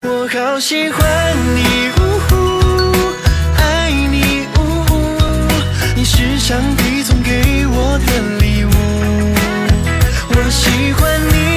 我好喜欢你，爱你，你是上帝送给我的礼物。我喜欢你。